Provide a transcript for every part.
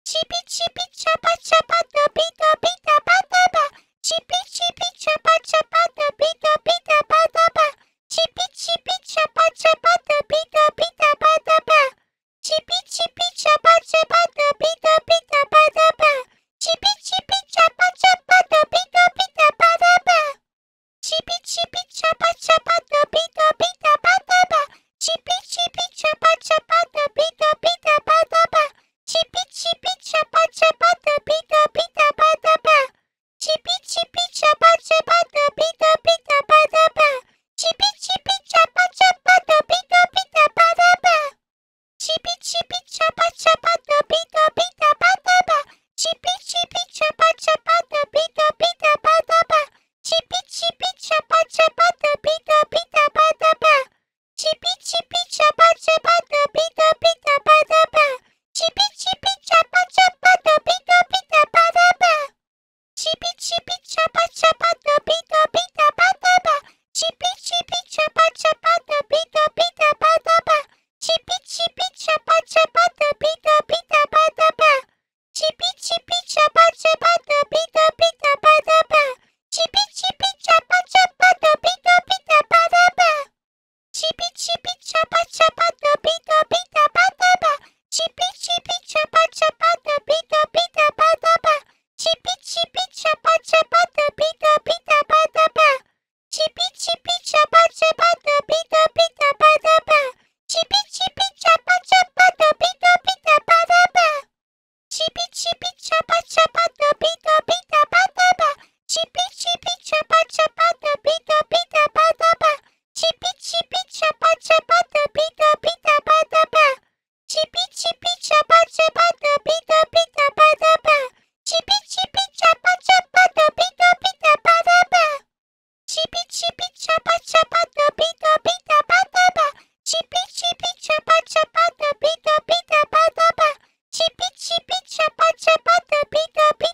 Chippi Chippi Chappa Chappa Dubi Dubi Dabba Dabba. Chippi Chippi Chappa Chappa Dubi Dubi Dabba Dabba. Chippi Chippi Chappa Chappa Dubi Dubi Dabba Dabba. Chippi Chippi Chappa Chappa Dubi Dubi Dabba Dabba. Chippi Chippi Chappa Chappa Dubi Dubi Dabba Dabba. Chippi Chippi Chappa Chappa Dubi Dubi Dabba Dabba. Chippi Chippi Chappa Chappa Dubi Dubi Dabba Dabba. Chippi Chippi Chappa Chappa Dubi Dubi Dabba Dabba. Chippi Chippi Chappa Chappa Dubi Dubi Dabba Dabba. Chippi Chippi Chappa Chappa Dubi Dubi Dabba Dabba. Chippi Chippi Chappa Chappa Dubi Dubi Dabba Dabba. Chippi Chippi Chappa Chappa Dubi Dubi Dabba Dabba. Chippi Chippi Chappa Chappa Dubi Dubi Dabba Dabba. Chippi Chippi Chappa Chappa Dubi Dubi Dabba Dabba. Chippi Chippi Chappa Chappa Dubi Dubi Dabba Dabba. Chippi Chippi Chappa Chappa Dubi Dubi Dabba Dabba. Chippi Chippi Chappa Chappa Dubi Dubi Dabba Dabba. Chippi Chippi Chappa Chappa Dubi Dubi Dabba Dabba. Chippi Chippi Chappa Chappa Dubi Dubi Dabba Dabba. Chippi Chippi Chappa Chappa Dubi Dubi Dabba Dabba. Chippi Chippi Chappa Chappa Dubi Dubi Dabba Dabba. Chippi Chippi Chappa Chappa Dubi Dubi Dabba Dabba. Chippi Chippi Chappa Chappa Dubi Dubi Dabba Dabba. Chippi Chippi Chappa Chappa Dubi Dubi Dabba Dabba. Chippi Chippi Chappa Chappa Dubi Dubi Dabba Dabba. Chippi Chippi Chappa Chappa Dubi Dubi Dabba Dabba. Chippi Chippi Chappa Chappa Dubi Dubi Dabba Dabba. Chippi Chippi Chappa Chappa Dubi Dubi Dabba Dabba. Chippi Chippi Chappa Chappa Dubi Dubi Dabba Dabba. Chippi Chippi Chappa Chappa Dubi Dubi Dabba Dabba. Chippi Chippi Chappa Chappa Dubi Dubi Dabba Dabba. Chippi Chippi Chappa Chappa Dubi Dubi Dabba Dabba. Chippi Chippi Chappa Chappa Dubi Dubi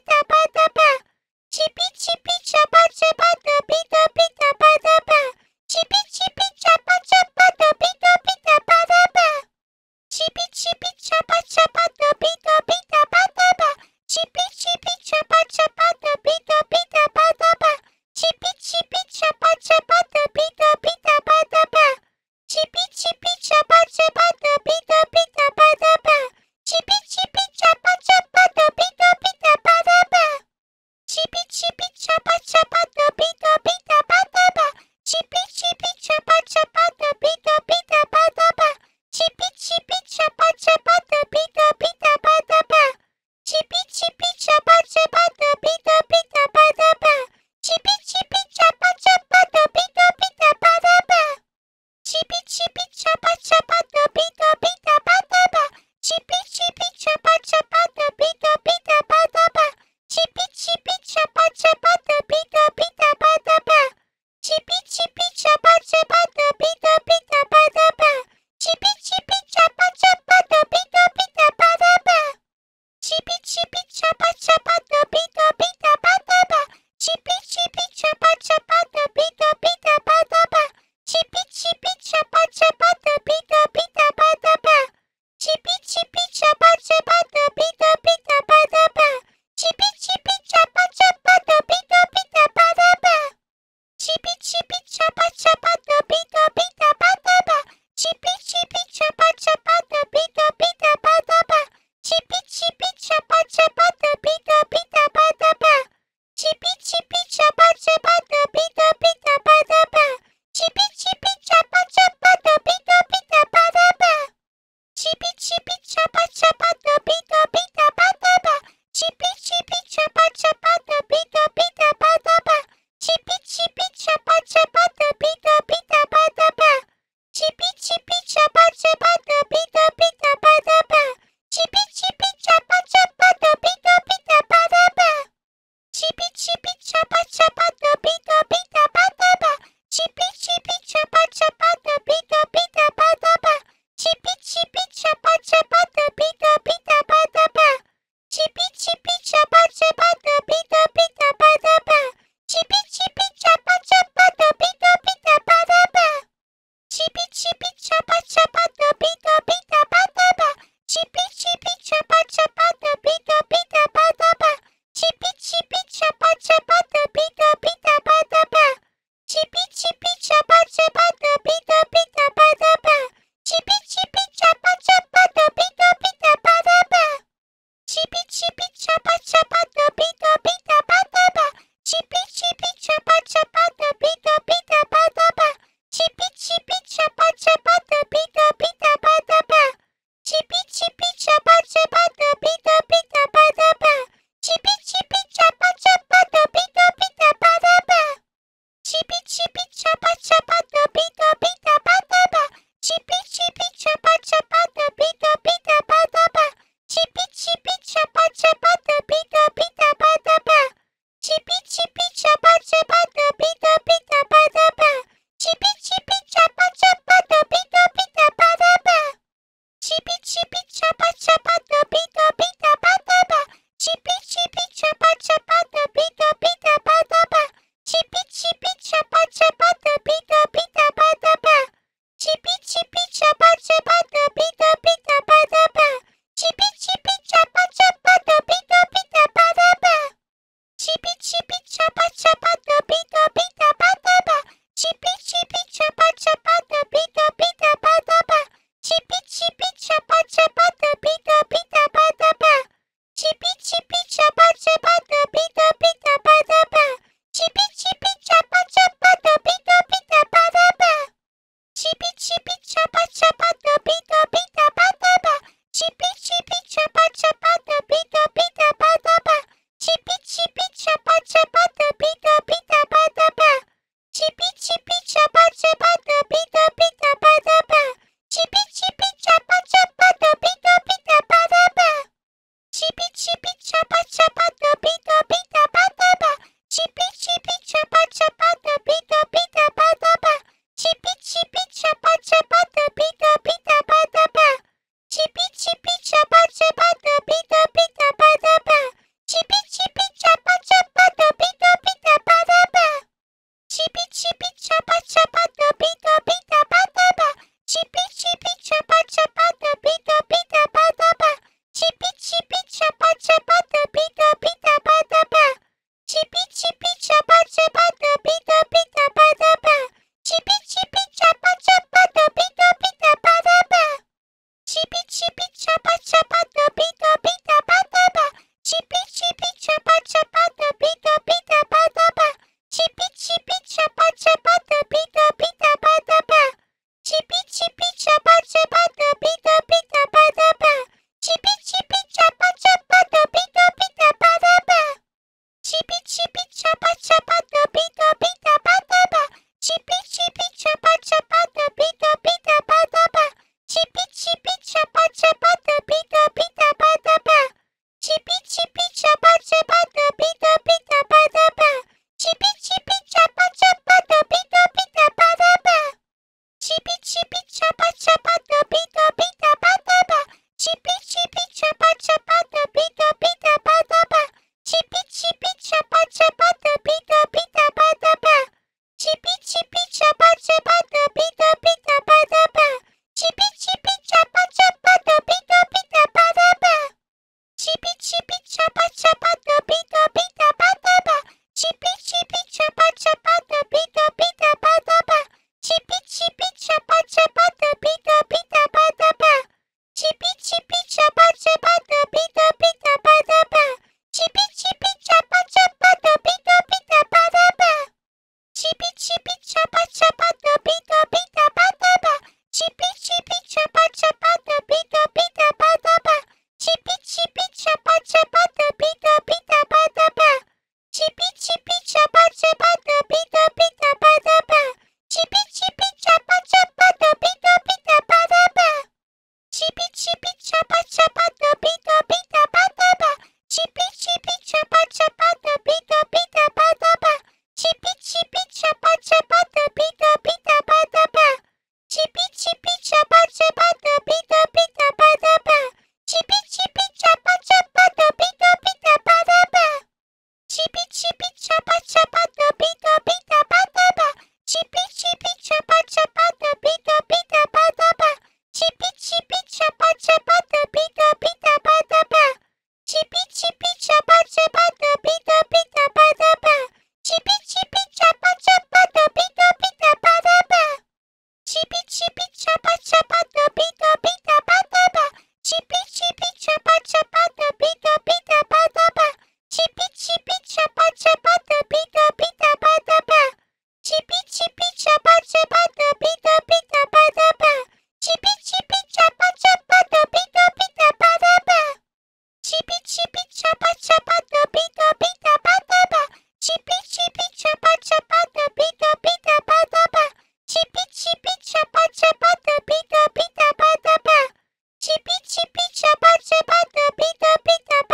Chappa Chappa Dubi Dubi Dabba Dabba. Chippi Chippi Chappa Chappa Dubi Dubi Dabba Dabba. Chippi Chippi Chappa Chappa Dubi Dubi Dabba Dabba. Chippi Chippi Chappa Chappa Dubi Dubi Dabba Dabba. Chippi Chippi Chappa Chappa Dubi Dubi Dabba Dabba. Chippi Chippi Chappa Chappa Dubi Dubi Dabba Dabba. Chippi Chippi Chappa Chappa Dubi Dubi Dabba Dabba. Chippi Chippi Chappa Chappa Dubi Dubi Dabba Dabba. Chippi Chippi Chappa Chappa Dubi Dubi Dabba Dabba. Chippi Chippi Chappa Chappa Dubi Dubi Dabba Dabba. Chippi Chippi Chappa Chappa Dubi Dubi Dabba Dabba. Chippi Chippi Chappa Chappa Dubi Dubi Dabba Dabba. Chippi Chippi Chappa Chappa Dubi Dubi Dabba Dabba. Chippi Chippi Chappa Chappa Dubi Dubi Dabba Dabba. Chippi Chippi Chappa Chappa Dubi Dubi Dabba Dabba. Chippi Chippi Chappa Chappa Dubi Dubi Dabba Dabba. Chippi Chippi Chappa Chappa Dubi Dubi Dabba Dabba. Chippi Chippi Chappa Chappa Dubi Dubi Dabba Dabba. Chippi Chippi Chappa Chappa Dubi Dubi Dabba Dabba. Chippi Chippi Chappa Chappa Dubi Dubi Dabba Dabba. Chippi Chippi Chappa Chappa Dubi Dubi Dabba Dabba. Chippi Chippi Chappa Chappa Dubi Dubi Dabba Dabba. Chippi Chippi Chappa Chappa Dubi Dubi Dabba Dabba. Chippi Chippi Chappa Chappa Dubi Dubi Dabba Dabba. Chippi Chippi Chappa Chappa Dubi Dubi Dabba Dabba. Chippi Chippi Chappa Chappa Dubi Dubi Dabba Dabba. Chippi Chippi Chappa Chappa Dubi Dubi Dabba Dabba. Chippi Chippi Chappa Chappa Dubi Dubi Dabba Dabba. Chippi Chippi Chappa Chappa Dubi Dubi Dabba Dabba. Chippi Chippi Chappa Chappa Dubi Dubi Dabba Dabba. Chippi Chippi Chappa Chappa Dubi Dubi Dabba Dabba. Chippi Chippi Chappa Chappa Dubi Dubi Dabba Dabba. Chippi Chippi Chappa Chappa Dubi Dubi Dabba Dabba. Chippi Chippi Chappa Chappa Dubi Dubi Dabba Dabba. Chippi Chippi Chappa Chappa Dubi Dubi Dabba Dabba. Chippi Chippi Chappa Chappa Dubi Dubi Dabba Dabba. Chippi Chippi Chappa Chappa Dubi Dubi Dabba Dabba. Chippi Chippi Chappa Chappa Dubi Dubi Dabba Dabba. Chippi Chippi Chappa Chappa Dubi Dubi Dabba Dabba. Chippi Chippi Chappa Chappa Dubi Dubi Dabba Dabba. Chippi Chippi Chappa Chappa Dubi Dubi Dabba Dabba. Chippi Chippi Chappa Chappa Dubi Dubi Dabba Dabba. Chippi Chippi Chappa Chappa Dubi Dubi Dabba Dabba. Chippi Chippi Chappa Chappa Dubi Dubi Dabba Dabba. Chippi Chippi Chappa Chappa Dubi Dubi Dabba Dabba. Chippi Chippi Chappa Chappa Dubi Dubi Dabba Dabba. Chippi Chippi Chappa Chappa Dubi Dubi Dabba Dabba. Chippi Chippi Chappa Chappa Dubi Dubi Dabba Dabba. Chippi Chippi Chappa Chappa Dubi Dubi Dabba Dabba. Chippi Chippi Chappa Chappa Dubi Dubi Dabba Dabba. Chippi Chippi Chappa Chappa Dubi Dubi Dabba Dabba. Chippi Chippi Chappa Chappa Dubi Dubi Dabba Dabba. Chippi Chippi Chappa Chappa Dubi Dubi Dabba Dabba. Chippi Chippi Chappa Chappa Dubi Dubi Dabba Dabba. Chippi Chippi Chappa Chappa Dubi Dubi Dabba Dabba. Chippi Chippi Chappa Chappa Dubi Dubi Dabba Dabba. Chippi Chippi Chappa Chappa Dubi Dubi Dabba Dabba. Chippi Chippi Chappa Chappa Dubi Dubi Dabba Dabba. Chippi Chippi Chappa Chappa Dubi Dubi Dabba Dabba. Chippi Chippi Chappa Chappa Dubi Dubi Dabba Dabba. Chippi Chippi Chappa Chappa Dubi Dubi Dabba Dabba. Chippi Chippi Chappa Chappa Dubi Dubi Dabba Dabba. Chippi Chippi Chappa Chappa Dubi Dubi Dabba Dabba. Chippi Chippi Chappa Chappa Dubi Dubi Dabba Dabba. Chippi Chippi Chappa Chappa Dubi Dubi Dabba Dabba. Chippi Chippi Chappa Chappa Dubi Dubi Dabba Dabba. Chippi Chippi Chappa Chappa Dubi Dubi Dabba Dabba. Chippi Chippi Chappa Chappa Dubi Dubi Dabba Dabba. Chippi Chippi Chappa Chappa Dubi Dubi Dabba Dabba. Chippi Chippi Chappa Chappa Dubi Dubi Dabba Dabba. Chippi Chippi Chappa Chappa Dubi Dubi Dabba Dabba. Chippi Chippi Chappa Chappa Dubi Dubi Dabba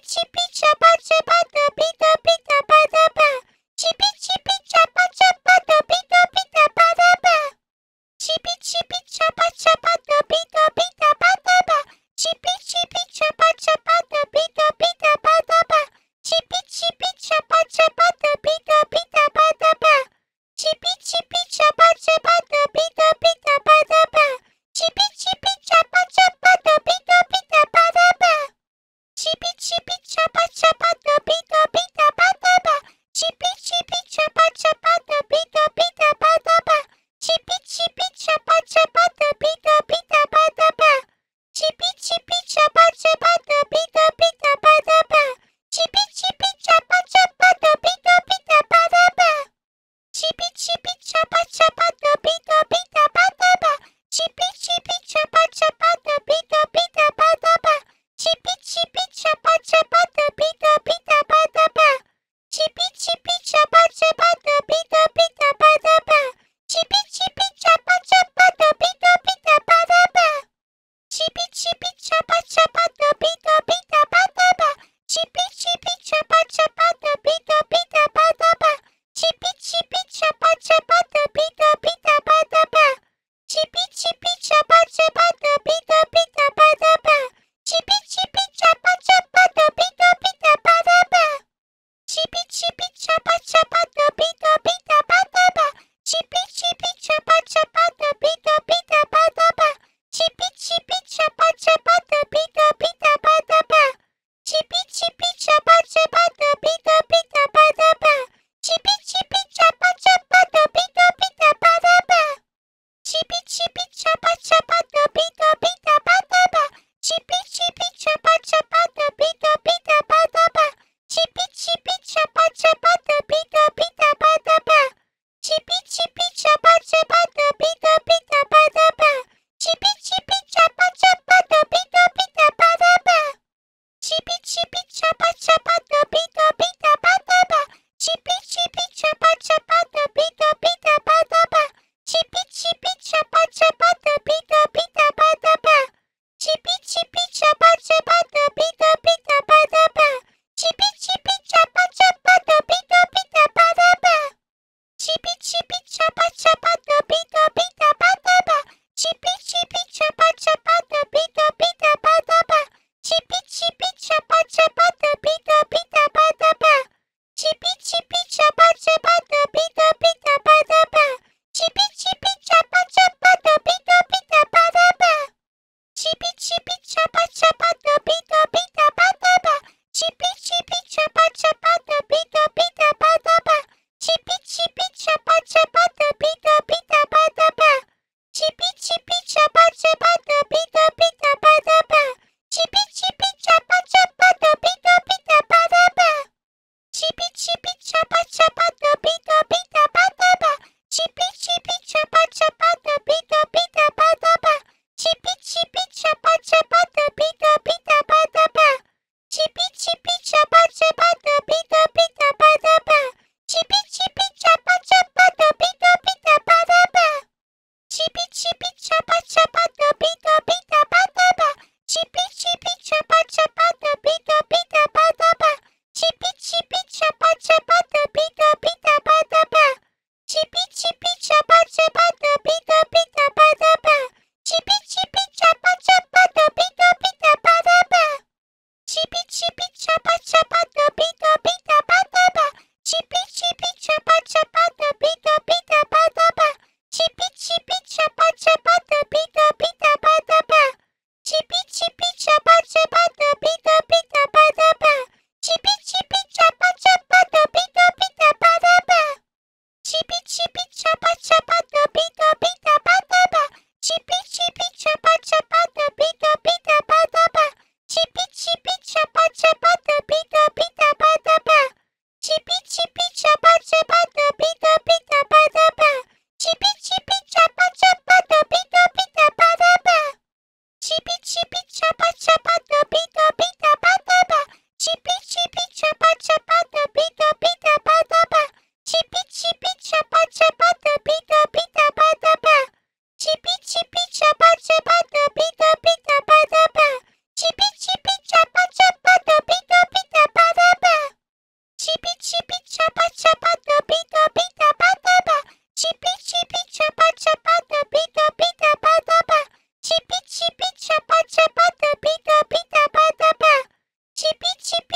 Chippi Chappa Chappa Dubi Dubi Dabba Dabba. Chippi Chippi Chappa Chappa Dubi Dubi Dabba Dabba. Chippi Chippi Chappa Chappa Dubi Dubi Dabba Dabba. Chippi Chippi Chappa Chappa Dubi Dubi Dabba Dabba. Chippi Chippi Chappa Chappa Dubi Dubi Dabba Dabba. Chippi Chippi Chappa Chappa Dubi Dubi Dabba Dabba. Chippi Chippi Chappa Chappa Dubi Dubi Dabba Dabba. Chippi Chippi Chappa Chappa Dubi Dubi Dabba Dabba. Chippi Chippi Chappa Chappa Dubi Dubi Dabba Dabba. Chippi Chippi Chappa Chappa Dubi Dubi Dabba Dabba. Chippi Chippi Chappa Chappa Dubi Dubi Dabba Dabba. Chippi Chippi Chappa Chappa Dubi Dubi Dabba Dabba. Chippi Chippi Chappa Chappa Dubi Dubi Dabba Dabba. Chippi Chippi Chappa Chappa Dubi Dubi Dabba Dabba. Chippi Chippi Chappa Chappa Dubi Dubi Dabba Dabba. Chippi Chippi Chappa Chappa Dubi Dubi Dabba Dabba. Chippi Chippi Chappa Chappa Dubi Dubi Dabba Dabba. Chippi Chippi Chappa Chappa Dubi Dubi Dabba Dabba. Chippi Chippi Chappa Chappa Dubi Dubi Dabba Dabba. Chippi Chippi Chappa Chappa Dubi Dubi Dabba Dabba. Chippi Chippi Chappa Chappa Dubi Dubi Dabba Dabba. Chippi Chippi Chappa Chappa Dubi Dubi Dabba Dabba. Chippi Chippi Chappa Chappa Dubi Dubi Dabba Dabba. Chippi Chippi Chappa Chappa Dubi Dubi Dabba Dabba. Chippi Chippi Chappa Chappa Dubi Dubi Dabba Dabba. Chippi Chippi Chappa Chappa Dubi Dubi Dabba Dabba. Chippi Chippi Chappa Chappa Dubi Dubi Dabba Dabba. Chippi Chippi Chappa Chappa Dubi Dubi Dabba Dabba. Chippi Chippi Chappa Chappa Dubi Dubi Dabba Dabba. Chippi Chippi Chappa Chappa Dubi Dubi Dabba Dabba. Chippi Chippi Chappa Chappa Dubi Dubi Dabba Dabba. Chippi Chippi Chappa Chappa Dubi Dubi Dabba Dabba. Chippi Chippi Chappa Chappa Dubi Dubi Dabba Dabba. Chippi Chippi Chappa Chappa Dubi Dubi Dabba Dabba. Chippi Chippi Chappa Chappa Dubi Dubi Dabba Dabba. Chippi Chippi Chappa Chappa Dubi Dubi Dabba Dabba. Chippi Chippi Chappa Chappa Dubi Dubi Dabba Dabba. Chippi Chippi Chappa Chappa Dubi Dubi Dabba Dabba. Chippi Chippi Chappa Chappa Dubi Dubi Dabba Dabba. Chippi Chippi Chappa Chappa Dubi Dubi Dabba Dabba. Chippi Chippi Chappa Chappa Dubi Dubi Dabba Dabba. Chippi Chippi Chappa Chappa Dubi Dubi Dabba Dabba. Chippi Chippi Chappa Chappa Dubi Dubi Dabba Dabba. Chippi Chippi Chappa Chappa Dubi Dubi Dabba Dabba. Chippi Chippi Chappa Chappa Dubi Dubi Dabba Dabba. Chippi Chippi Chappa Chappa Dubi Dubi Dabba Dabba. Chippi Chippi Chappa Chappa Dubi Dubi Dabba Dabba. Chippi Chippi Chappa Chappa Dubi Dubi Dabba Dabba. Chippi Chippi Chappa Chappa Dubi Dubi Dabba Dabba. Chippi Chippi Chappa Chappa Dubi Dubi Dabba Dabba. Chippi Chippi Chappa Chappa Dubi Dubi Dabba Dabba. Chippi Chippi Chappa Chappa Dubi Dubi Dabba Dabba. Chippi Chippi Chappa Chappa Dubi Dubi Dabba Dabba. Chippi Chippi Chappa Chappa Dubi Dubi Dabba Dabba. Chippi Chippi Chappa Chappa Dubi Dubi Dabba Dabba. Chippi Chippi Chappa Chappa Dubi Dubi Dabba Dabba. Chippi Chippi Chappa Chappa Dubi Dubi Dabba Dabba. Chippi Chippi Chappa Chappa Dubi Dubi Dabba Dabba. Chippi Chippi Chappa Chappa Dubi Dubi Dabba Dabba. Chippi Chippi Chappa Chappa Dubi Dubi Dabba Dabba. Chippi Chippi Chappa Chappa Dubi Dubi Dabba Dabba. Chippi Chippi Chappa Chappa Dubi Dubi Dabba Dabba. Chippi Chippi Chappa Chappa Dubi Dubi Dabba Dabba. Chippi Chippi Chappa Chappa Dubi Dubi Dabba Dabba. Chippi Chippi Chappa Chappa Dubi Dubi Dabba Dabba. Chippi Chippi Chappa Chappa Dubi Dubi Dabba Dabba. Chippi Chippi Chappa Chappa Dubi Dubi Dabba Dabba. Chippi Chippi Chappa Chappa Dubi Dubi Dabba Dabba. Chippi Chippi Chappa Chappa Dubi Dubi Dabba Dabba. Chippi Chippi Chappa Chappa Dubi Dubi Dabba Dabba. Chippi Chippi Chappa Chappa Dubi Dubi Dabba Dabba. Chippi Chippi Chappa Chappa Dubi Dubi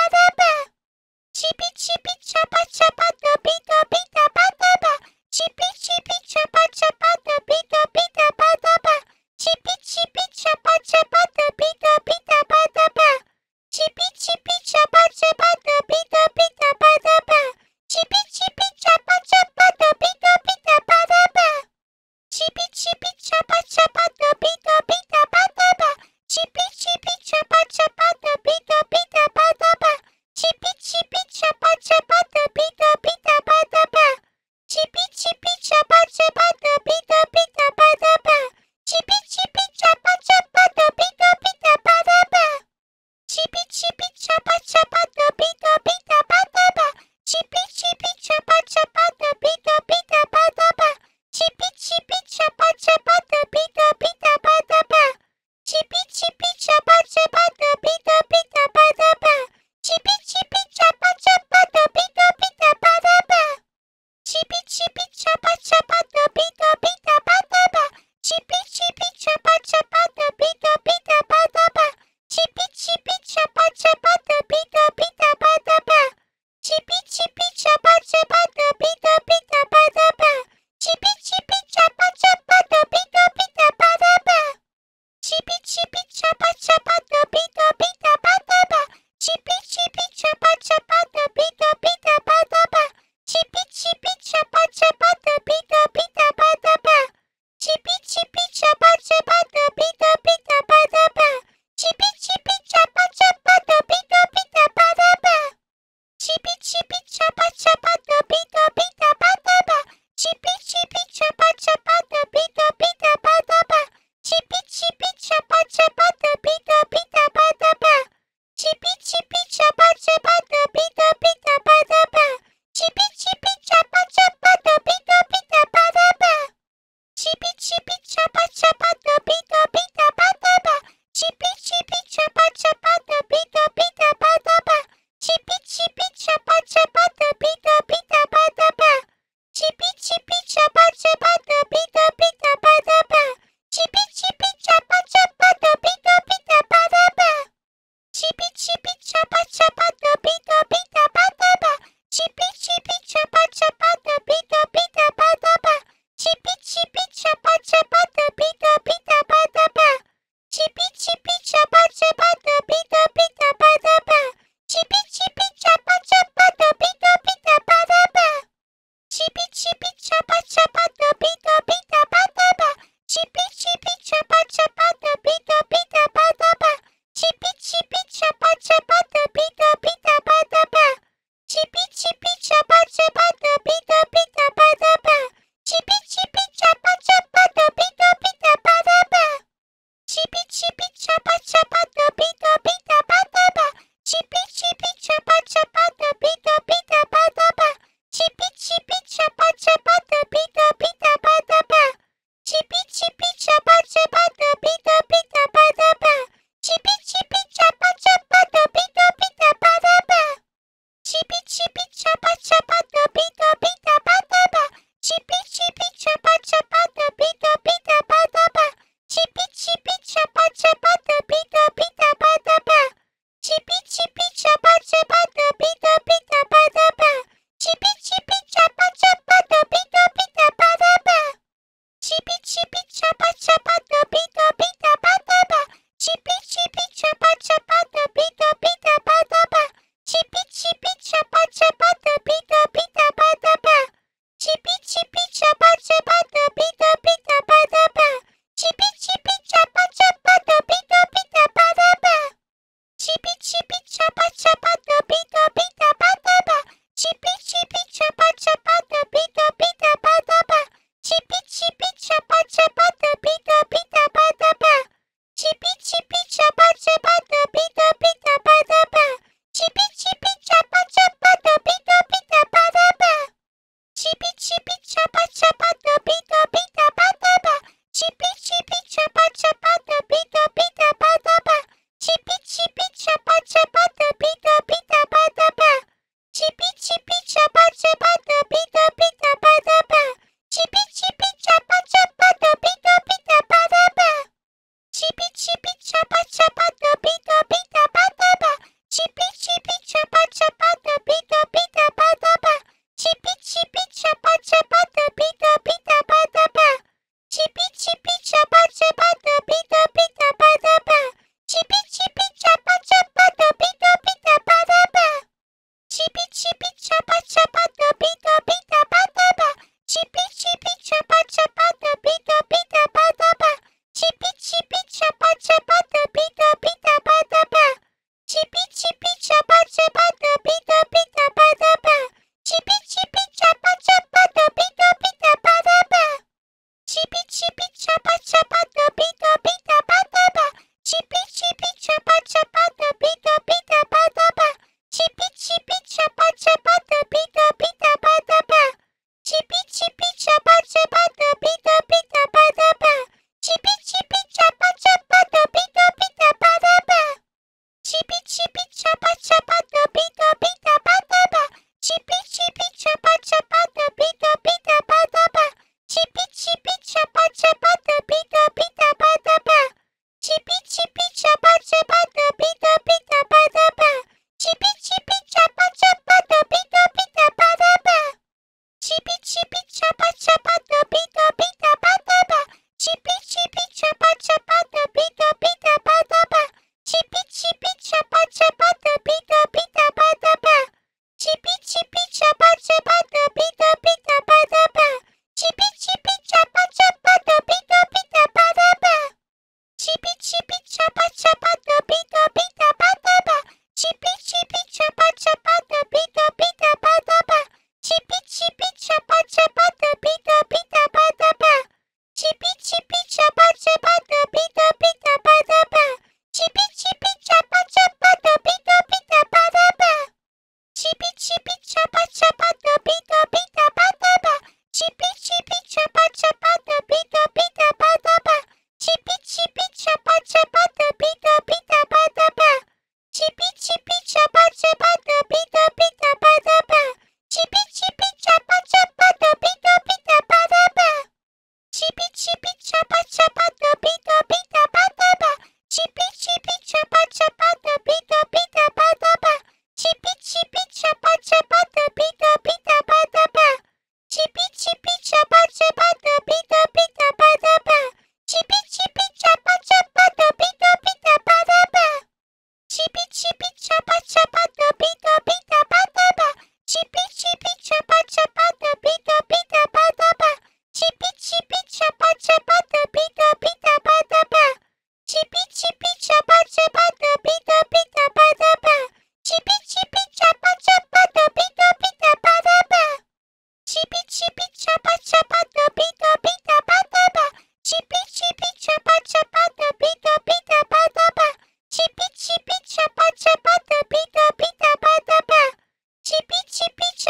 Chippi Chippi Chappa Chappa Dubi Dubi Dabba Dabba. Chippi Chippi Chappa Chappa Dubi Dubi Dabba Dabba. Chippi Chippi Chappa Chappa Dubi Dubi Dabba Dabba. Chippi Chippi Chappa Chappa Dubi Dubi Dabba Dabba. Chippi Chippi Chappa Chappa Dubi Dubi Dabba Dabba. Chippi Chippi Chappa Chappa Dubi Dubi Dabba Dabba. Chippi Chippi Chappa Chappa Dubi Dubi Dabba Dabba. Chippi Chippi Chappa Chappa Dubi Dubi Dabba Dabba. Chippi Chippi Chappa Chappa Dubi Dubi Dabba Dabba. Chippi Chippi Chappa Chappa Dubi Dubi Dabba Dabba. Chippi Chippi Chappa Chappa Dubi Dubi Dabba Dabba. Chippi Chippi Chappa Chappa Dubi Dubi Dabba Dabba. Chippi Chippi Chappa Chappa Dubi Dubi Dabba Dabba. Chippi Chippi Chappa Chappa Dubi Dubi Dabba Dabba. Chippi Chippi Chappa Chappa Dubi Dubi Dabba Chippi Chappa Chappa Dubi Dubi Dabba Dabba. Chippi Chippi Chappa Chappa Dubi Dubi Dabba Dabba. Chippi Chippi Chappa Chappa Dubi Dubi Dabba Dabba. Chippi Chippi Chappa Chappa Dubi Dubi Dabba Dabba. Chippi Chippi Chappa Chappa Dubi Dubi Dabba Dabba. Chippi Chippi Chappa Chappa Dubi Dubi Dabba Dabba. Chippi Chippi Chappa Chappa Dubi Dubi Dabba Dabba. Chippi Chippi Chappa Chappa Dubi Dubi Dabba Dabba. Chippi Chippi Chappa Chappa Dubi Dubi Dabba Dabba. Chippi Chippi Chappa Chappa Dubi Dubi Dabba Dabba. Chippi Chippi Chappa Chappa Dubi Dubi Dabba Dabba. Chippi Chippi Chappa Chappa Dubi Dubi Dabba Dabba. Chippi Chippi Chappa Chappa Dubi Dubi Dabba Dabba. Chippi Chippi Chappa Chappa Dubi Dubi Dabba Dabba. Chippi Chippi Chappa Chappa Dubi Dubi Dabba Dabba. Chippi Chippi Chappa Chappa Dubi Dubi Dabba Dabba. Chippi Chippi Chappa Chappa Dubi Dubi Dabba Dabba. Chippi Chippi Chappa Chappa Dubi Dubi Dabba Dabba. Chippi Chippi Chappa Chappa Dubi Dubi Dabba Dabba. Chippi Chippi Chappa Chappa Dubi Dubi Dabba Dabba. Chippi Chippi Chappa Chappa Dubi Dubi Dabba Dabba. Chippi Chippi Chappa Chappa Dubi Dubi Dabba Dabba. Chippi Chippi Chappa Chappa Dubi Dubi Dabba Dabba. Chippi Chippi Chappa Chappa Dubi Dubi Dabba Dabba. Chippi Chippi Chappa Chappa Dubi Dubi Dabba Dabba. Chippi Chippi Chappa Chappa Dubi Dubi Dabba Dabba. Chippi Chippi Chappa Chappa Dubi Dubi Dabba Dabba. Chippi Chippi Chappa Chappa Dubi Dubi Dabba Dabba. Chippi Chippi Chappa Chappa Dubi Dubi Dabba Dabba. Chippi Chippi Chappa Chappa Dubi Dubi Dabba Dabba. Chippi Chippi Chappa Chappa Dubi Dubi Dabba Dabba. Chippi Chippi Chappa Chappa Dubi Dubi Dabba Dabba. Chippi Chippi Chappa Chappa Dubi Dubi Dabba Dabba. Chippi Chippi Chappa Chappa Dubi Dubi Dabba Dabba. Chippi Chippi Chappa Chappa Dubi Dubi Dabba Dabba. Chippi Chippi Chappa Chappa Dubi Dubi Dabba Dabba. Chippi Chippi Chappa Chappa Dubi Dubi Dabba Dabba. Chippi Chippi Chappa Chappa Dubi Dubi Dabba Dabba. Chippi Chippi Chappa Chappa Dubi Dubi Dabba Dabba. Chippi Chippi Chappa Chappa Dubi Dubi Dabba Dabba. Chippi Chippi Chappa Chappa Dubi Dubi Dabba Dabba. Chippi Chippi Chappa Chappa Dubi Dubi Dabba Dabba. Chippi Chippi Chappa Chappa Dubi Dubi Dabba Dabba. Chippi Chippi Chappa Chappa Dubi Dubi Dabba Dabba. Chippi Chippi Chappa Chappa Dubi Dubi Dabba Dabba. Chippi Chippi Chappa Chappa Dubi Dubi Dabba Dabba. Chippi Chippi Chappa Chappa Dubi Dubi Dabba Dabba. Chippi Chippi Chappa Chappa Dubi Dubi Dabba Dabba. Chippi Chippi Chappa Chappa Dubi Dubi Dabba Dabba. Chippi Chippi Chappa Chappa Dubi Dubi Dabba Dabba. Chippi Chippi Chappa Chappa Dubi Dubi Dabba Dabba. Chippi Chippi Chappa Chappa Dubi Dubi Dabba Dabba. Chippi Chippi Chappa Chappa Dubi Dubi Dabba Dabba. Chippi Chippi Chappa Chappa Dubi Dubi Dabba Dabba. Chippi Chippi Chappa Chappa Dubi Dubi Dabba Dabba. Chippi Chippi Chappa Chappa Dubi Dubi Dabba Dabba. Chippi Chippi Chappa Chappa Dubi Dubi Dabba Dabba. Chippi Chippi Chappa Chappa Dubi Dubi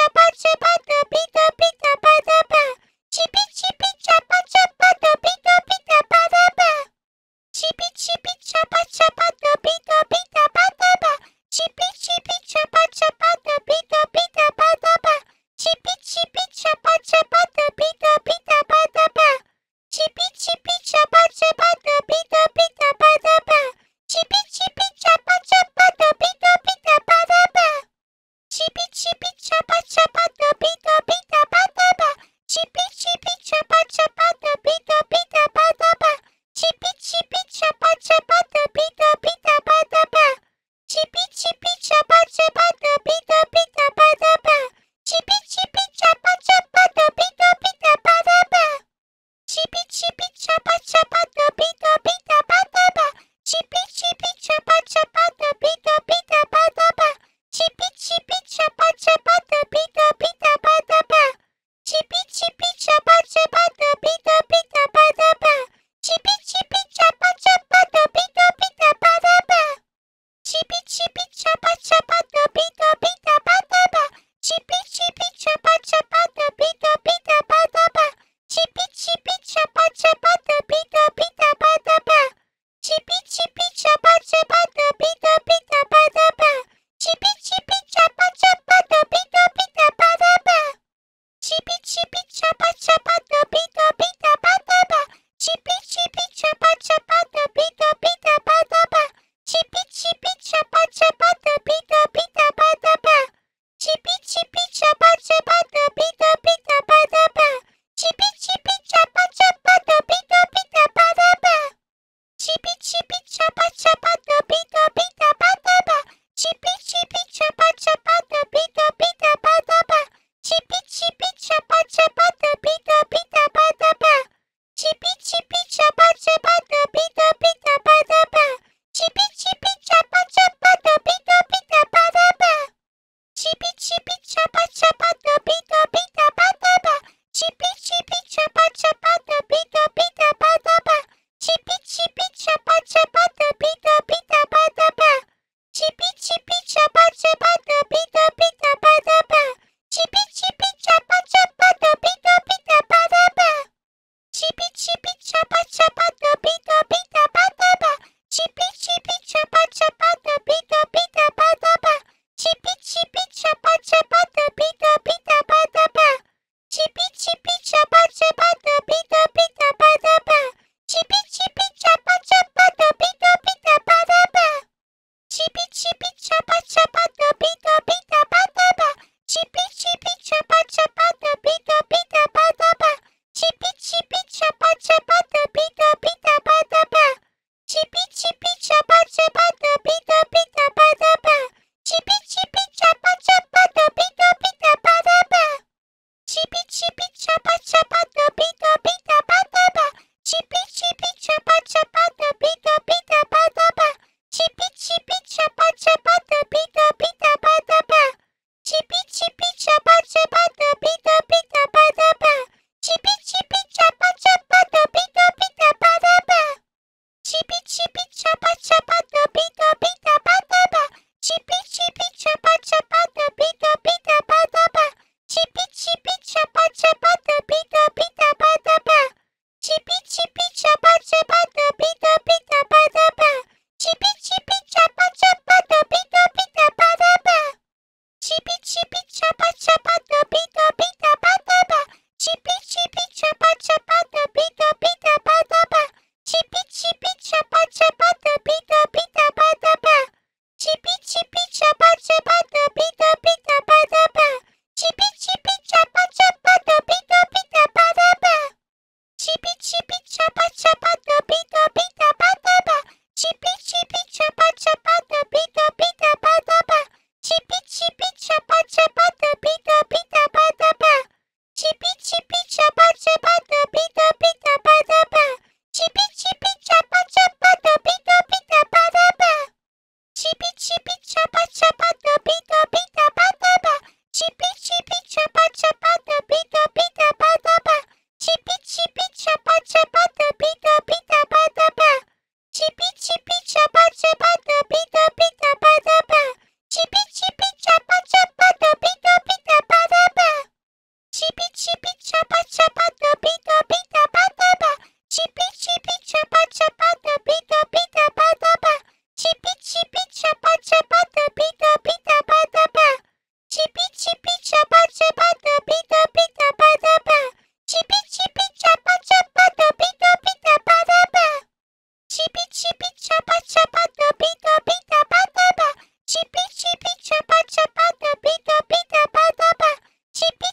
Chappa Chappa Dubi Dubi Dabba Dabba. Chippi Chippi Chappa Chappa Dubi Dubi Dabba Dabba. Chippi Chippi Chappa Chappa Dubi Dubi Dabba Dabba. Chippi Chippi Chappa Chappa Dubi Dubi Dabba Dabba. Chippi Chippi Chappa Chappa Dubi Dubi Dabba Dabba. Chippi Chippi Chappa Chappa Dubi Dubi Dabba Dabba. Chippi Chippi Chappa Chappa Dubi Dubi Dabba Dabba. Chippi Chippi Chappa Chappa Dubi Dubi Dabba Dabba. Chippi Chippi Chappa Chappa Dubi Dubi Dabba Dabba. Chippi Chippi Chappa Chappa Dubi Dubi Dabba Dabba. Chippi Chippi Chappa Chappa Dubi Dubi Dabba Dabba. Chippi Chippi Chappa Chappa Dubi Dubi Dabba Dabba. Chippi Chippi Chappa Chappa Dubi Dubi Dabba Dabba. Chippi Chippi Chappa Chappa Dubi Dubi Dabba Dabba. Chippi Chippi Chappa Chappa Dubi Dubi Dabba Dabba. Chippi Chippi Chappa Chappa Dubi Dubi Dabba Dabba. Chippi Chippi Chappa Chappa Dubi Dubi Dabba Dabba. Chippi Chippi Chappa Chappa Dubi Dubi Dabba Dabba. Chippi Chippi Chappa Chappa Dubi Dubi Dabba Dabba. Chippi Chippi Chappa Chappa Dubi Dubi Dabba Dabba. Chippi Chippi Chappa Chappa Dubi Dubi Dabba Dabba. Chippi Chippi Chappa Chappa Dubi Dubi Dabba Dabba. Chippi Chippi Chappa Chappa Dubi Dubi Dabba Dabba. Chippi Chippi Chappa Chappa Dubi Dubi Dabba Dabba. Chippi Chippi Chappa Chappa Dubi Dubi Dabba Dabba. Chippi Chippi Chappa Chappa Dubi Dubi Dabba Dabba. Chippi Chippi Chappa Chappa Dubi Dubi Dabba Dabba. Chippi Chippi Chappa Chappa Dubi Dubi Dabba Dabba. Chippi Chippi Chappa Chappa Dubi Dubi Dabba Dabba. Chippi Chippi Chappa Chappa Dubi Dubi Dabba Dabba. Chippi Chippi Chappa Chappa Dubi Dubi Dabba Dabba. Chippi Chippi Chappa Chappa Dubi Dubi Dabba Dabba. Chippi Chippi Chappa Chappa Dubi Dubi Dabba Dabba. Chippi Chippi Chappa Chappa Dubi Dubi Dabba Dabba. Chippi Chippi Chappa Chappa Dubi Dubi Dabba Dabba. Chippi Chippi Chappa Chappa Dubi Dubi Dabba Dabba. Chippi Chippi Chappa Chappa Dubi Dubi Dabba Dabba. Chippi Chippi Chappa Chappa Dubi Dubi Dabba Dabba. Chippi Chippi Chappa Chappa Dubi Dubi Dabba Dabba. Chippi Chippi Chappa Chappa Dubi Dubi Dabba Dabba. Chippi Chippi Chappa Chappa Dubi Dubi Dabba Dabba. Chippi Chippi Chappa Chappa Dubi Dubi Dabba Dabba. Chippi Chippi Chappa Chappa Dubi Dubi Dabba Dabba. Chippi Chippi Chappa Chappa Dubi Dubi Dabba Dabba. Chippi Chippi Chappa Chappa Dubi Dubi Dabba Dabba. Chippi Chippi Chappa Chappa Dubi Dubi Dabba Dabba. Chippi Chippi Chappa Chappa Dubi Dubi Dabba Dabba. Chippi Chippi Chappa Chappa Dubi Dubi Dabba Dabba. Chippi Chippi Chappa Chappa Dubi Dubi Dabba Dabba. Chippi Chippi Chappa Chappa Dubi Dubi Dabba Dabba. Chippi Chippi Chappa Chappa Dubi Dubi Dabba Dabba. Chippi Chippi Chappa Chappa Dubi Dubi Dabba Dabba. Chippi Chippi Chappa Chappa Dubi Dubi Dabba Dabba. Chippi Chippi Chappa Chappa Dubi Dubi Dabba Dabba. Chippi Chippi Chappa Chappa Dubi Dubi Dabba Dabba. Chippi Chippi Chappa Chappa Dubi Dubi Dabba Dabba. Chippi Chippi Chappa Chappa Dubi Dubi Dabba Dabba. Chippi Chippi Chappa Chappa Dubi Dubi Dabba Dabba. Chippi Chippi Chappa Chappa Dubi Dubi Dabba Dabba. Chippi Chippi Chappa Chappa Dubi Dubi Dabba Dabba. Chippi Chippi Chappa Chappa Dubi Dubi Dabba Dabba. Chippi Chippi Chappa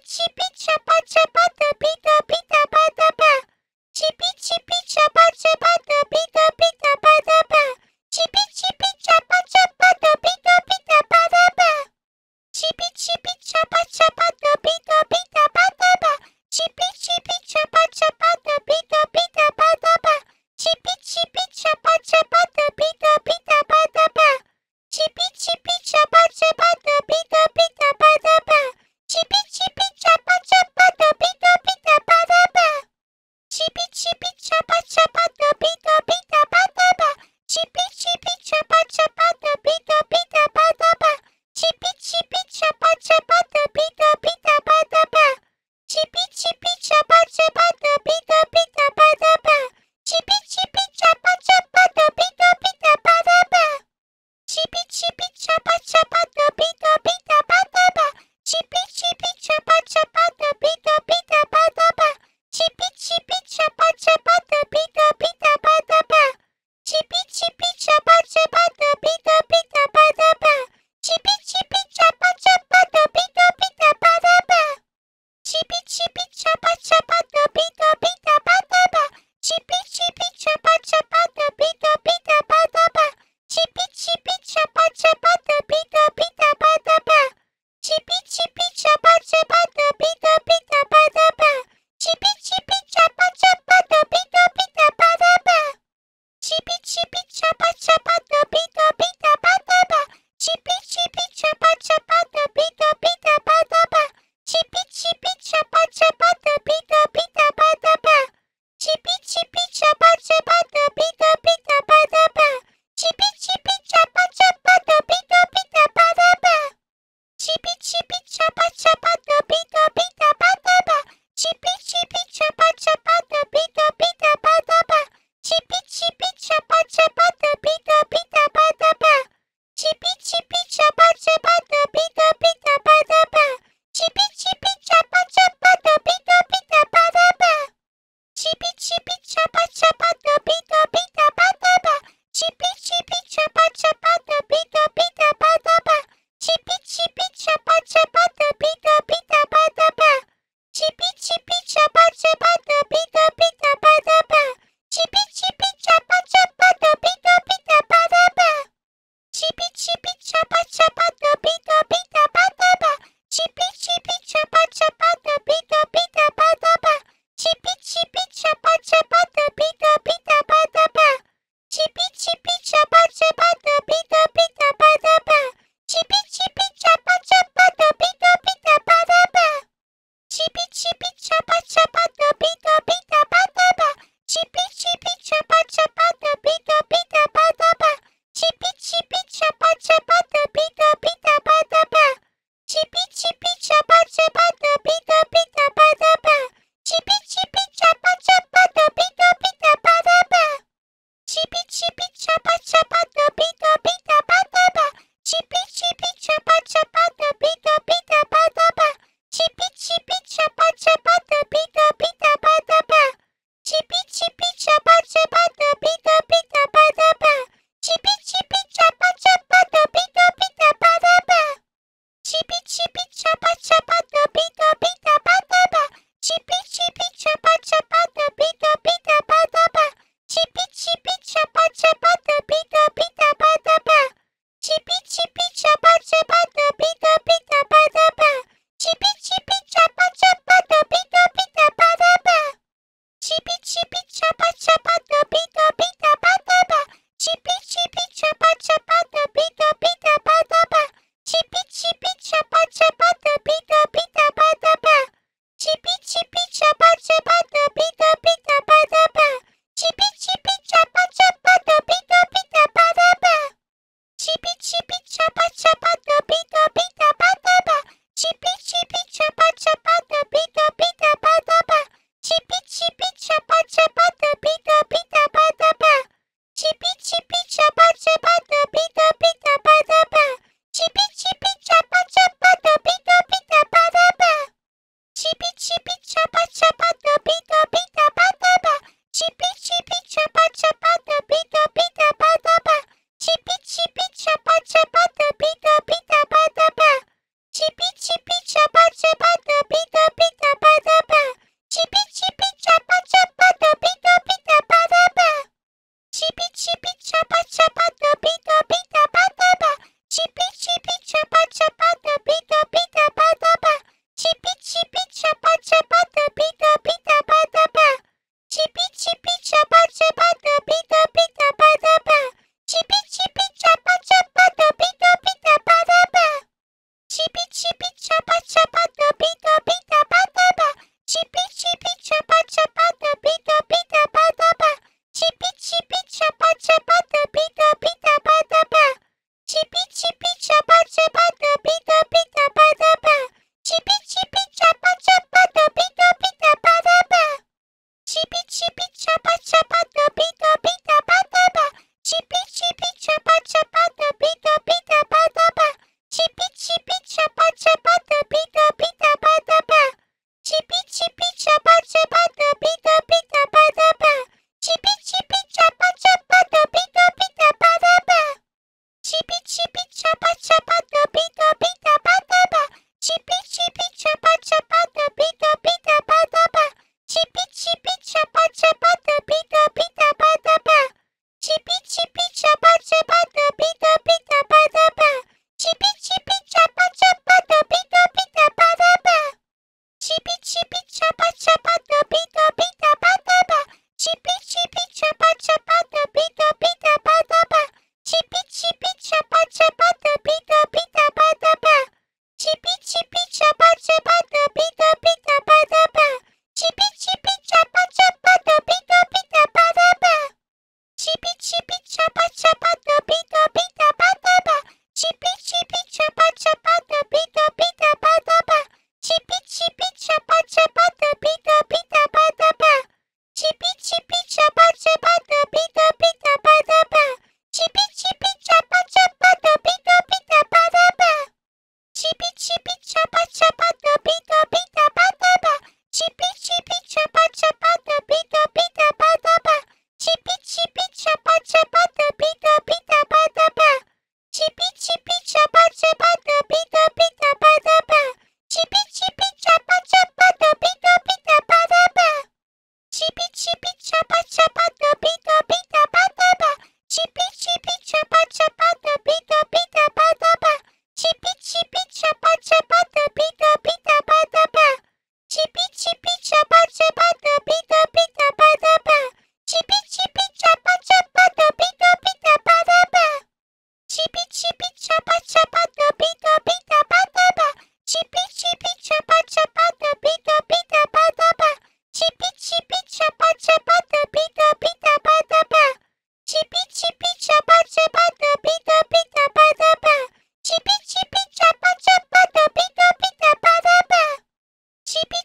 Chippi Chappa Chappa Dubi Dubi Dabba Dabba. Chippi Chippi Chappa Chappa Dubi Dubi Dabba Dabba. Chippi Chippi Chappa Chappa Dubi Dubi Dabba Dabba. Chippi Chippi Chappa Chappa Dubi Dubi Dabba Dabba. Chippi Chippi Chappa Chappa Dubi Dubi Dabba Dabba. Chippi Chippi Chappa Chappa Dubi Dubi Dabba Dabba. Chippi Chippi Chappa Chappa Dubi Dubi Dabba Dabba. Chippi Chippi Chappa Chappa Dubi Dubi Dabba Dabba. Chippi Chippi Chappa Chappa Dubi Dubi Dabba Dabba. Chippi Chippi Chappa Chappa Dubi Dubi Dabba Dabba. Chippi Chippi Chappa Chappa Dubi Dubi Dabba Dabba. Chippi Chippi Chappa Chappa Dubi Dubi Dabba Dabba. Chippi Chippi Chappa Chappa Dubi Dubi Dabba Dabba. Chippi Chippi Chappa Chappa Dubi Dubi Dabba Dabba. Chippi Chippi Chappa Chappa Dubi Dubi Dabba Dabba. Chippi Chippi Chappa Chappa Dubi Dubi Dabba Dabba. Chippi Chippi Chappa Chappa Dubi Dubi Dabba Dabba. Chippi Chippi Chappa Chappa Dubi Dubi Dabba Dabba. Chippi Chippi Chappa Chappa Dubi Dubi Dabba Dabba. Chippi Chippi Chappa Chappa Dubi Dubi Dabba Dabba. Chippi Chippi Chappa Chappa Dubi Dubi Dabba Dabba. Chippi Chippi Chappa Chappa Dubi Dubi Dabba Dabba. Chippi Chippi Chappa Chappa Dubi Dubi Dabba Dabba. Chippi Chippi Chappa Chappa Dubi Dubi Dabba Dabba. Chippi Chippi Chappa Chappa Dubi Dubi Dabba Dabba. Chippi Chippi Chappa Chappa Dubi Dubi Dabba Dabba. Chippi Chippi Chappa Chappa Dubi Dubi Dabba Dabba. Chippi Chippi Chappa Chappa Dubi Dubi Dabba Dabba. Chippi Chippi Chappa Chappa Dubi Dubi Dabba Dabba. Chippi Chippi Chappa Chappa Dubi Dubi Dabba Dabba. Chippi Chippi Chappa Chappa Dubi Dubi Dabba Dabba. Chippi Chippi Chappa Chappa Dubi Dubi Dabba Dabba. Chippi Chippi Chappa Chappa Dubi Dubi Dabba Dabba. Chippi Chippi Chappa Chappa Dubi Dubi Dabba Dabba. Chippi Chippi Chappa Chappa Dubi Dubi Dabba Dabba. Chippi Chippi Chappa Chappa Dubi Dubi Dabba Dabba. Chippi Chippi Chappa Chappa Dubi Dubi Dabba Dabba. Chippi Chippi Chappa Chappa Dubi Dubi Dabba Dabba. Chippi Chippi Chappa Chappa Dubi Dubi Dabba Dabba. Chippi Chippi Chappa Chappa Dubi Dubi Dabba Dabba. Chippi Chippi Chappa Chappa Dubi Dubi Dabba Dabba. Chippi Chippi Chappa Chappa Dubi Dubi Dabba Dabba. Chippi Chippi Chappa Chappa Dubi Dubi Dabba Dabba. Chippi Chippi Chappa Chappa Dubi Dubi Dabba Dabba. Chippi Chippi Chappa Chappa Dubi Dubi Dabba Dabba. Chippi Chippi Chappa Chappa Dubi Dubi Dabba Dabba. Chippi Chippi Chappa Chappa Dubi Dubi Dabba Dabba. Chippi Chippi Chappa Chappa Dubi Dubi Dabba Dabba. Chippi Chippi Chappa Chappa Dubi Dubi Dabba Dabba. Chippi Chippi Chappa Chappa Dubi Dubi Dabba Dabba. Chippi Chippi Chappa Chappa Dubi Dubi Dabba Dabba. Chippi Chippi Chappa Chappa Dubi Dubi Dabba Dabba. Chippi Chippi Chappa Chappa Dubi Dubi Dabba Dabba. Chippi Chippi Chappa Chappa Dubi Dubi Dabba Dabba. Chippi Chippi Chappa Chappa Dubi Dubi Dabba Dabba. Chippi Chippi Chappa Chappa Dubi Dubi Dabba Dabba. Chippi Chippi Chappa Chappa Dubi Dubi Dabba Dabba. Chippi Chippi Chappa Chappa Dubi Dubi Dabba Dabba. Chippi Chippi Chappa Chappa Dubi Dubi Dabba Dabba. Chippi Chippi Chappa Chappa Dubi Dubi Dabba Dabba. Chippi Chippi Chappa Chappa Dubi Dubi Dabba Dabba. Chippi Chippi Chappa Chappa Dubi Dubi Dabba Dabba. Chippi Chippi Chappa Chappa Dubi Dubi Dabba Dabba. Chippi Chippi Chappa Chappa Dubi Dubi Dabba Dabba. Chippi Chippi Chappa Chappa Dubi Dubi Dabba Dabba. Chippi Chippi Chappa Chappa Dubi Dubi Dabba Dabba. Chippi Chippi Chappa Chappa Dubi Dubi Dabba Dabba. Chippi Chippi Chappa Chappa Dubi Dubi Dabba Dabba. Chippi Chippi Chappa Chappa Dubi Dubi Dabba Dabba. Chippi Chippi Chappa Chappa Dubi Dubi Dabba Dabba. Chippi Chippi Chappa Chappa Dubi Dubi Dabba Dabba. Chippi Chippi Chappa Chappa Dubi Dubi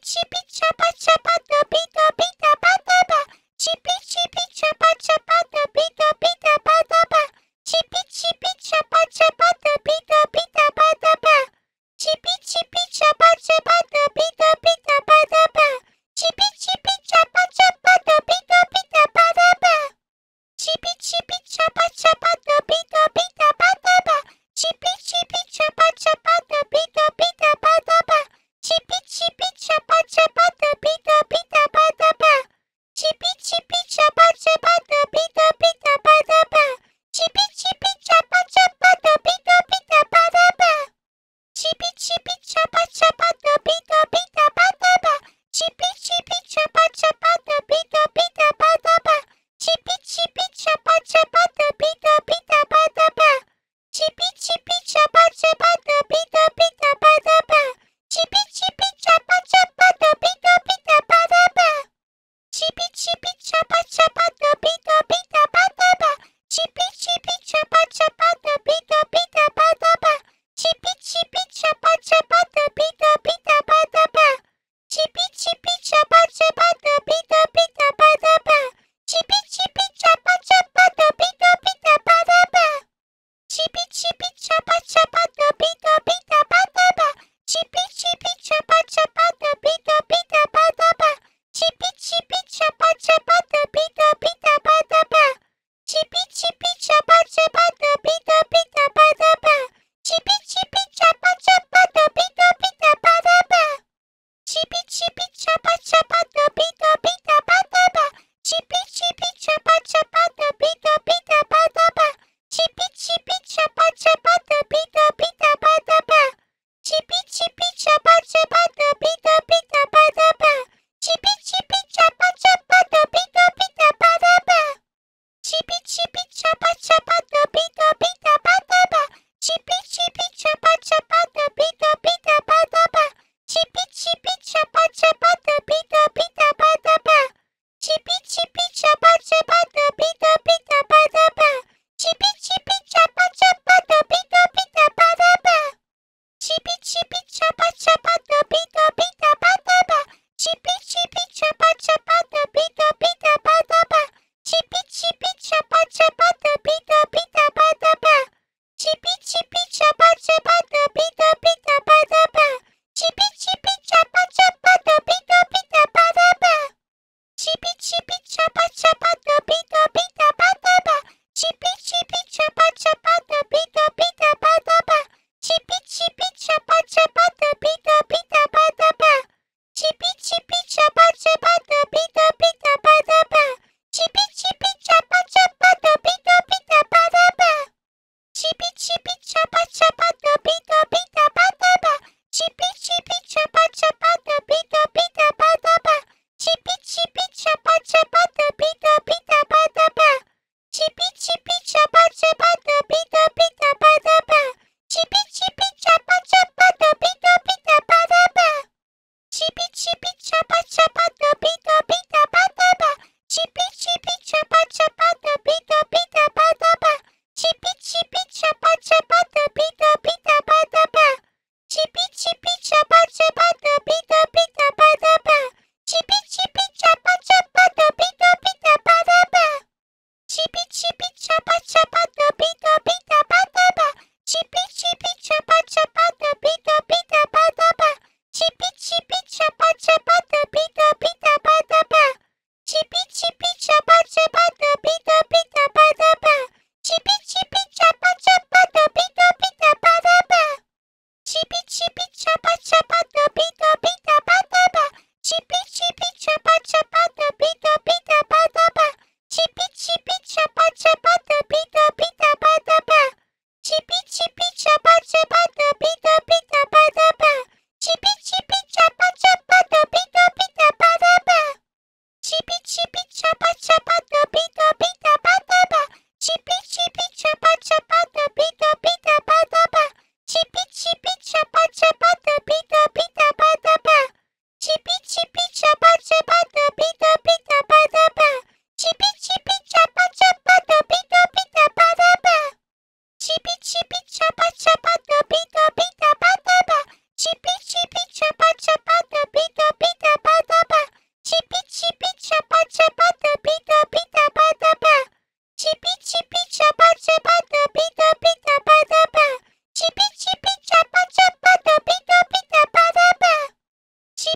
Chippi Chappa Chappa Dubi Dubi Dabba Dabba. Chippi Chippi Chappa Chappa Dubi Dubi Dabba Dabba. Chippi Chippi Chappa Chappa Dubi Dubi Dabba Dabba. Chippi Chippi Chappa Chappa Dubi Dubi Dabba Dabba. Chippi Chippi Chappa Chappa Dubi Dubi Dabba Dabba. Chippi Chippi Chappa Chappa Dubi Dubi Dabba Dabba. Chippi Chippi Chappa Chappa Dubi Dubi Dabba Dabba. Chippi Chippi Chappa Chappa Dubi Dubi Dabba Dabba. Chippi Chippi Chappa Chappa Dubi Dubi Dabba Dabba. Chippi Chippi Chappa Chappa Dubi Dubi Dabba Dabba. Chippi Chippi Chappa Chappa Dubi Dubi Dabba Dabba. Chippi Chippi Chappa Chappa Dubi Dubi Dabba Dabba. Chippi Chippi Chappa Chappa Dubi Dubi Dabba Dabba. Chippi Chippi Chappa Chappa Dubi Dubi Dabba Dabba. Chippi Chippi Chappa Chappa Dubi Dubi Dabba Dabba. Chippi Chippi Chappa Chappa Dubi Dubi Dabba Dabba. Chippi Chippi Chappa Chappa Dubi Dubi Dabba Dabba. Chippi Chippi Chappa Chappa Dubi Dubi Dabba Dabba. Chippi Chippi Chappa Chappa Dubi Dubi Dabba Dabba. Chippi Chippi Chappa Chappa Dubi Dubi Dabba Dabba. Chippi Chippi Chappa Chappa Dubi Dubi Dabba Dabba. Chippi Chippi Chappa Chappa Dubi Dubi Dabba Dabba. Chippi Chippi Chappa Chappa Dubi Dubi Dabba Dabba. Chippi Chippi Chappa Chappa Dubi Dubi Dabba Dabba. Chippi Chippi Chappa Chappa Dubi Dubi Dabba Dabba. Chippi Chippi Chappa Chappa Dubi Dubi Dabba Dabba. Chippi Chippi Chappa Chappa Dubi Dubi Dabba Dabba. Chippi Chippi Chappa Chappa Dubi Dubi Dabba Dabba. Chippi Chippi Chappa Chappa Dubi Dubi Dabba Dabba. Chippi Chippi Chappa Chappa Dubi Dubi Dabba Dabba. Chippi Chippi Chappa Chappa Dubi Dubi Dabba Dabba. Chippi Chippi Chappa Chappa Dubi Dubi Dabba Dabba. Chippi Chippi Chappa Chappa Dubi Dubi Dabba Dabba. Chippi Chippi Chappa Chappa Dubi Dubi Dabba Dabba. Chippi Chippi Chappa Chappa Dubi Dubi Dabba Dabba. Chippi Chippi Chappa Chappa Dubi Dubi Dabba Dabba. Chippi Chippi Chappa Chappa Dubi Dubi Dabba Dabba. Chippi Chippi Chappa Chappa Dubi Dubi Dabba Dabba. Chippi Chippi Chappa Chappa Dubi Dubi Dabba Dabba. Chippi Chippi Chappa Chappa Dubi Dubi Dabba Dabba. Chippi Chippi Chappa Chappa Dubi Dubi Dabba Dabba. Chippi Chippi Chappa Chappa Dubi Dubi Dabba Dabba. Chippi Chippi Chappa Chappa Dubi Dubi Dabba Dabba. Chippi Chippi Chappa Chappa Dubi Dubi Dabba Dabba. Chippi Chippi Chappa Chappa Dubi Dubi Dabba Dabba. Chippi Chippi Chappa Chappa Dubi Dubi Dabba Dabba. Chippi Chippi Chappa Chappa Dubi Dubi Dabba Dabba. Chippi Chippi Chappa Chappa Dubi Dubi Dabba Dabba. Chippi Chippi Chappa Chappa Dubi Dubi Dabba Dabba. Chippi Chippi Chappa Chappa Dubi Dubi Dabba Dabba. Chippi Chippi Chappa Chappa Dubi Dubi Dabba Dabba. Chippi Chippi Chappa Chappa Dubi Dubi Dabba Dabba. Chippi Chippi Chappa Chappa Dubi Dubi Dabba Dabba. Chippi Chippi Chappa Chappa Dubi Dubi Dabba Dabba. Chippi Chippi Chappa Chappa Dubi Dubi Dabba Dabba. Chippi Chippi Chappa Chappa Dubi Dubi Dabba Dabba. Chippi Chippi Chappa Chappa Dubi Dubi Dabba Dabba. Chippi Chippi Chappa Chappa Dubi Dubi Dabba Dabba. Chippi Chippi Chappa Chappa Dubi Dubi Dabba Dabba. Chippi Chippi Chappa Chappa Dubi Dubi Dabba Dabba. Chippi Chippi Chappa Chappa Dubi Dubi Dabba Dabba. Chippi Chippi Chappa Chappa Dubi Dubi Dabba Dabba. Chippi Chippi Chappa Chappa Dubi Dubi Dabba Dabba. Chippi Chippi Chappa Chappa Dubi Dubi Dabba Dabba. Chippi Chippi Chappa Chappa Dubi Dubi Dabba Dabba. Chippi Chippi Chappa Chappa Dubi Dubi Dabba Dabba. Chippi Chippi Chappa Chappa Dubi Dubi Dabba Dabba. Chippi Chippi Chappa Chappa Dubi Dubi Dabba Dabba. Chippi Chippi Chappa Chappa Dubi Dubi Dabba Dabba. Chippi Chippi Chappa Chappa Dubi Dubi Dabba Dabba. Chippi Chippi Chappa Chappa Dubi Dubi Dabba Dabba. Chippi Chippi Chappa Chappa Dubi Dubi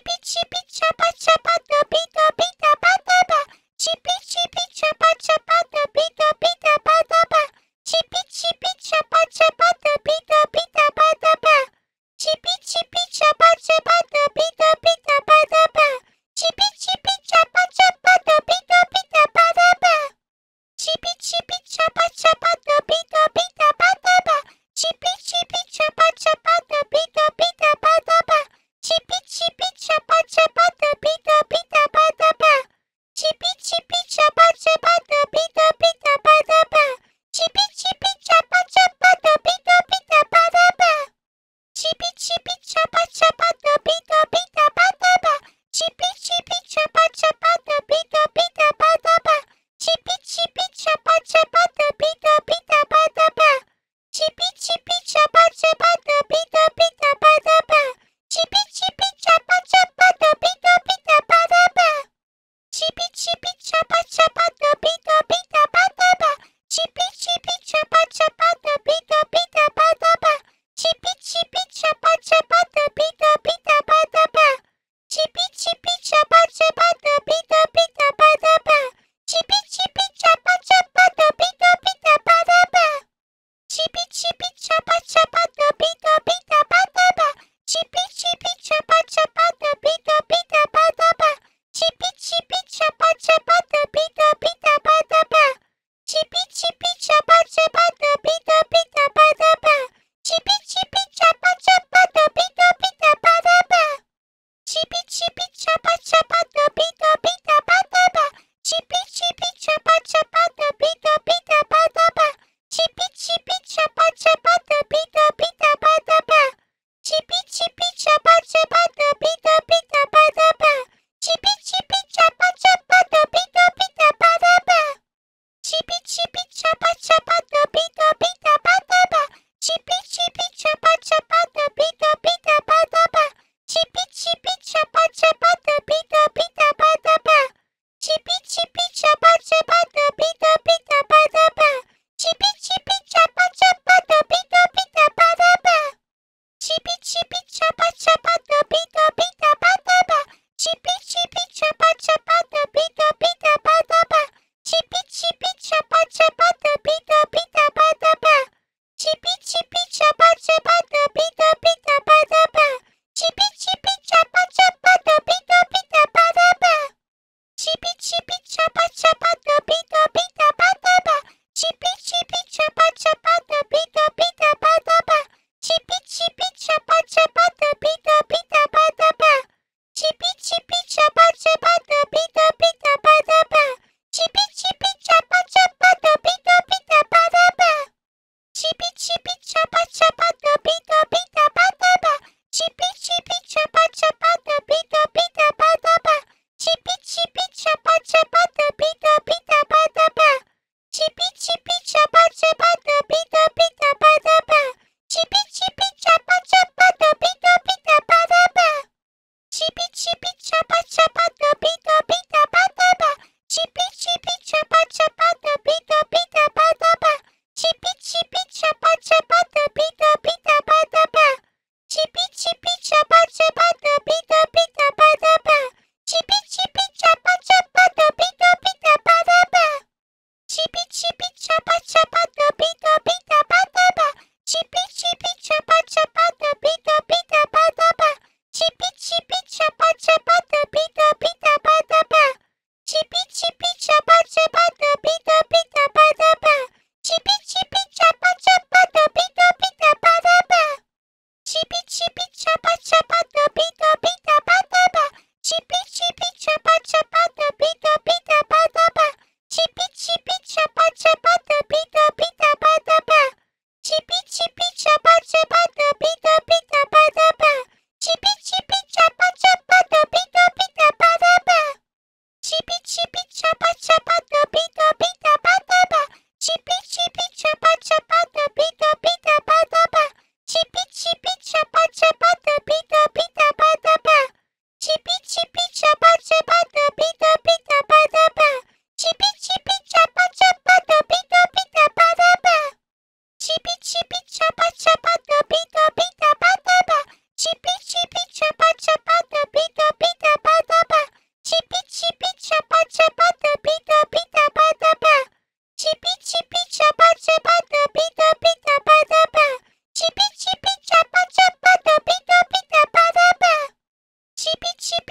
Chippi Chippi Chappa Chappa Dubi Dubi Dabba Dabba. Chippi Chippi Chappa Chappa Dubi Dubi Dabba Dabba. Chippi Chippi Chappa Chappa Dubi Dubi Dabba Dabba. Chippi Chippi Chappa Chappa Dubi Dubi Dabba Dabba. Chippi Chippi Chappa Chappa Dubi Dubi Dabba Dabba. Chippi Chippi Chappa Chappa Dubi Dubi Dabba Dabba. Chippi Chippi Chappa Chappa Dubi Dubi Dabba Dabba. Chippi Chippi Chappa Chappa Dubi Dubi Dabba Dabba. Chippi Chippi Chappa Chappa Dubi Dubi Dabba Dabba. Chippi Chippi Chappa Chappa Dubi Dubi Dabba Dabba. Chippi Chippi Chappa Chappa Dubi Dubi Dabba Dabba. Chippi Chippi Chappa Chappa Dubi Dubi Dabba Dabba. Chippi Chippi Chappa Chappa Dubi Dubi Dabba Dabba. Chippi Chippi Chappa Chappa Dubi Dubi Dabba Dabba. Chippi Chippi Chappa Chappa Dubi Dubi Dabba Dabba. Chippi Chippi Chappa Chappa Dubi Dubi Dabba Dabba. Chippi Chippi Chappa Chappa Dubi Dubi Dabba Dabba. Chippi Chippi Chappa Chappa Dubi Dubi Dabba Dabba. Chippi Chippi Chappa Chappa Dubi Dubi Dabba Dabba. Chippi Chippi Chappa Chappa Dubi Dubi Dabba Dabba. Chippi Chippi Chappa Chappa Dubi Dubi Dabba Dabba. Chippi Chippi Chappa Chappa Dubi Dubi Dabba Dabba. Chippi Chippi Chappa Chappa Dubi Dubi Dabba Dabba. Chippi Chippi Chappa Chappa Dubi Dubi Dabba Dabba. Chippi Chippi Chappa Chappa Dubi Dubi Dabba Dabba. Chippi Chippi Chappa Chappa Dubi Dubi Dabba Dabba. Chippi Chippi Chappa Chappa Dubi Dubi Dabba Dabba. Chippi Chippi Chappa Chappa Dubi Dubi Dabba Dabba. Chippi Chippi Chappa Chappa Dubi Dubi Dabba Dabba. Chippi Chippi Chappa Chappa Dubi Dubi Dabba Dabba. Chippi Chippi Chappa Chappa Dubi Dubi Dabba Dabba. Chippi Chippi Chappa Chappa Dubi Dubi Dabba Dabba. Chippi Chippi Chappa Chappa Dubi Dubi Dabba Dabba. Chippi Chippi Chappa Chappa Dubi Dubi Dabba Dabba. Chippi Chippi Chappa Chappa Dubi Dubi Dabba Dabba. Chippi Chippi Chappa Chappa Dubi Dubi Dabba Dabba. Chippi Chippi Chappa Chappa Dubi Dubi Dabba Dabba. Chippi Chippi Chappa Chappa Dubi Dubi Dabba Dabba. Chippi Chippi Chappa Chappa Dubi Dubi Dabba Dabba. Chippi Chippi Chappa Chappa Dubi Dubi Dabba Dabba. Chippi Chippi Chappa Chappa Dubi Dubi Dabba Dabba. Chippi Chippi Chappa Chappa Dubi Dubi Dabba Dabba. Chippi Chippi Chappa Chappa Dubi Dubi Dabba Dabba. Chippi Chippi Chappa Chappa Dubi Dubi Dabba Dabba. Chippi Chippi Chappa Chappa Dubi Dubi Dabba Dabba. Chippi Chippi Chappa Chappa Dubi Dubi Dabba Dabba. Chippi Chippi Chappa Chappa Dubi Dubi Dabba Dabba. Chippi Chippi Chappa Chappa Dubi Dubi Dabba Dabba. Chippi Chippi Chappa Chappa Dubi Dubi Dabba Dabba. Chippi Chippi Chappa Chappa Dubi Dubi Dabba Dabba. Chippi Chippi Chappa Chappa Dubi Dubi Dabba Dabba. Chippi Chippi Chappa Chappa Dubi Dubi Dabba Dabba. Chippi Chippi Chappa Chappa Dubi Dubi Dabba Dabba. Chippi Chippi Chappa Chappa Dubi Dubi Dabba Dabba. Chippi Chippi Chappa Chappa Dubi Dubi Dabba Dabba. Chippi Chippi Chappa Chappa Dubi Dubi Dabba Dabba. Chippi Chippi Chappa Chappa Dubi Dubi Dabba Dabba. Chippi Chippi Chappa Chappa Dubi Dubi Dabba Dabba. Chippi Chippi Chappa Chappa Dubi Dubi Dabba Dabba. Chippi Chippi Chappa Chappa Dubi Dubi Dabba Dabba. Chippi Chippi Chappa Chappa Dubi Dubi Dabba Dabba. Chippi Chippi Chappa Chappa Dubi Dubi Dabba Dabba. Chippi Chippi Chappa Chappa Dubi Dubi Dabba Dabba. Chippi Chippi Chappa Chappa Dubi Dubi Dabba Dabba. Chippi Chippi Chappa Chappa Dubi Dubi Dabba Dabba. Chippi Chippi Chappa Chappa Dubi Dubi Dabba Dabba. Chippi Chippi Chappa Chappa Dubi Dubi Dabba Dabba. Chippi Chippi Chappa Chappa Dubi Dubi Dabba Dabba. Chippi Chippi Chappa Chappa Dubi Dubi Dabba Dabba. Chippi Chippi Chappa Chappa Dubi Dubi Dabba Dabba. Chippi Chippi Chappa Chappa Dubi Dubi Dabba Dabba. Chippi Chippi Chappa Chappa Dubi Dubi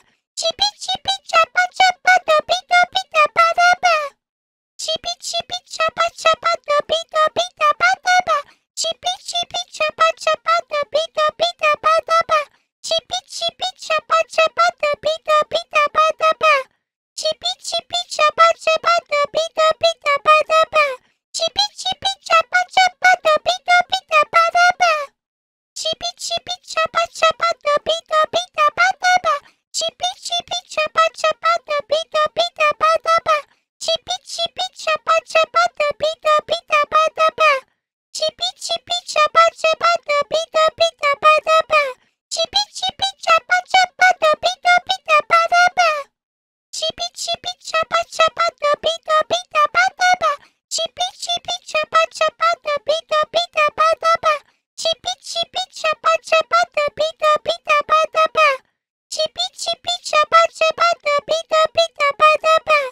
Chippi Chippi Chappa Chappa Dubi Dubi Dabba Dabba. Chippi Chippi Chappa Chappa Dubi Dubi Dabba Dabba. Chippi Chippi Chappa Chappa Dubi Dubi Dabba Dabba. Chippi Chippi Chappa Chappa Dubi Dubi Dabba Dabba. Chippi Chippi Chappa Chappa Dubi Dubi Dabba Dabba. Chippi Chippi Chappa Chappa Dubi Dubi Dabba Dabba. Chippi Chippi Chappa Chappa Dubi Dubi Dabba Dabba. Chippi Chippi Chappa Chappa Dubi Dubi Dabba Dabba. Chippi Chippi Chappa Chappa Dubi Dubi Dabba Dabba. Chippi Chippi Chappa Chappa Dubi Dubi Dabba Dabba. Chippi Chippi Chappa Chappa Dubi Dubi Dabba Dabba. Chippi Chippi Chappa Chappa Dubi Dubi Dabba Dabba. Chippi Chippi Chappa Chappa Dubi Dubi Dabba Dabba. Chippi Chippi Chappa Chappa Dubi Dubi Dabba Dabba. Chippi Chippi Chappa Chappa Dubi Dubi Dabba Dabba.